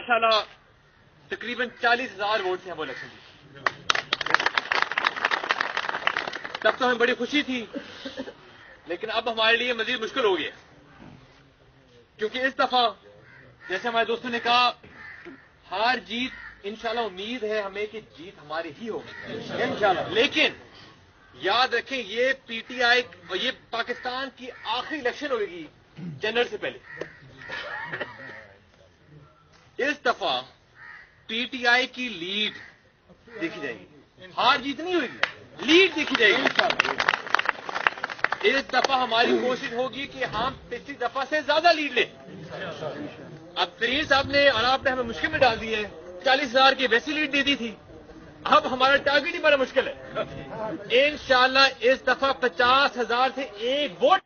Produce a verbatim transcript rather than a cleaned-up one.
ماشاءاللہ تقریباً چالیس ہزار ووٹ سے ہم الیکشن جیتے. تب تو ہمیں بڑی خوشی تھی، لیکن اب ہمارے لیے مزید مشکل ہو گیا، کیونکہ اس دفعہ جیسے ہمارے دوستوں نے کہا ہار جیت انشاءاللہ امید ہے ہمیں کہ جیت ہماری ہی ہوگی انشاءاللہ. لیکن یاد رکھیں یہ پی ٹی آئی اور یہ پاکستان کی آخری الیکشن ہوئے گی جنرل سے پہلے. اس دفعہ پی ٹی آئی کی لیڈ دیکھی جائے گی، ہار جیت نہیں ہوئے گی، لیڈ دیکھی جائے گی. اس دفعہ ہماری کوشش ہوگی کہ ہم پچھلی دفعہ سے زیادہ لیڈ لیں. اب ترین صاحب نے اور آپ نے ہمیں مشکل میں ڈال دی ہے، چالیس ہزار کی ویسی لیڈ دے دی تھی، اب ہمارا ٹارگیٹ ہی بڑا مشکل ہے. انشاءاللہ اس دفعہ پچاس ہزار سے ایک ووٹ